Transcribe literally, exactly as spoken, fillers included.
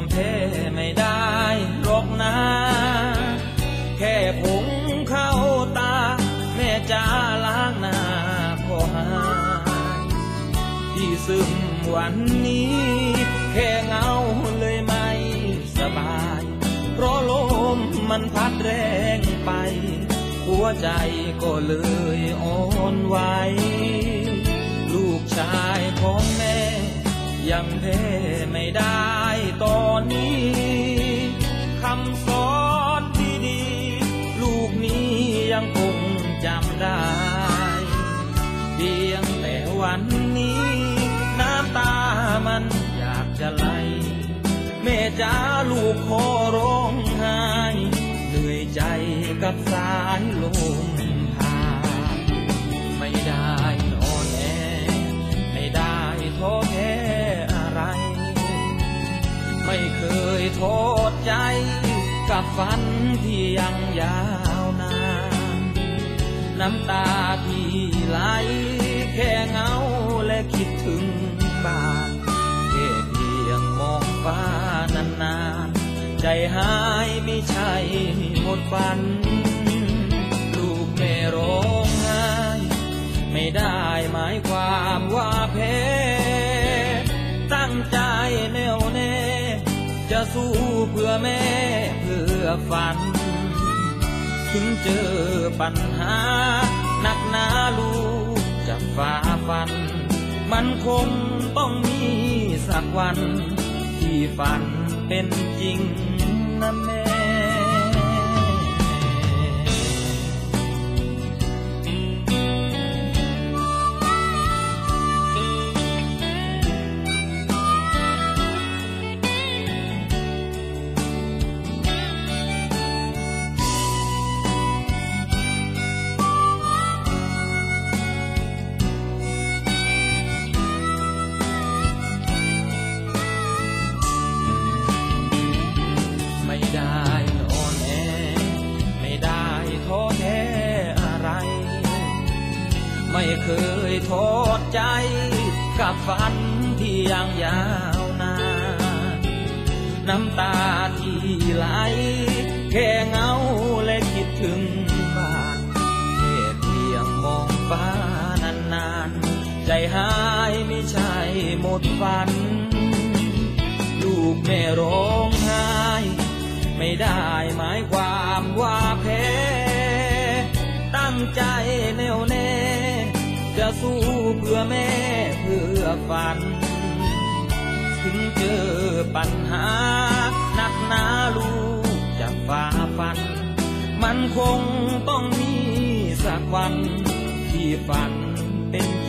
มแพ้ไม่ได้หรอกนะแค่ผงเข้าตาแม่จะล้างหน้าก็หายที่ซึมวันนี้แค่เงาเลยไม่สบายเพราะลมมันพัดแรงไปหัวใจก็เลยอ่อนไหวลูกชายของแม่ยังแพ้ไม่ได้ตอนนี้คำสอนดีๆลูกนี้ยังคงจำได้เพียงแต่วันนี้น้ำตามันอยากจะไหลแม่จ้าลูกขอร้องไห้เหนื่อยใจกับสายลมพาไม่ได้อ่อนแอไม่ได้ท้อแท้อะไรไม่เคยโทษใจกับฝันที่ยังยาวนานน้ำตาที่ไหลแค่เงาและคิดถึงบ้านแค่เพียงมองฟ้านานๆใจหายไม่ใช่หมดฝันลูกแม่ร้องไห้ไม่ได้หมายความว่าแพ้ตั้งใจแน่วแน่จะสู้เพื่อแม่เพื่อฝันถึงเจอปัญหาหนักหนาลูกจะฝ่าฟันมันคงต้องมีสักวันที่ฝันเป็นจริงนะแม่ไม่เคยโทษใจกับฝันที่ยังยาวนานน้ำตาที่ไหลแค่เงาและคิดถึงบ้านแค่เพียงมองฟ้านานๆใจหายไม่ใช่หมดฝันลูกแม่ร้องไห้ไม่ได้หมายความว่าแพ้ตั้งใจแน่วแน่จะสู้เพื่อแม่เพื่อฝันถึงเจอปัญหาหนักหนาลูกจะฝ่าฟันมันคงต้องมีสักวันที่ฝันเป็น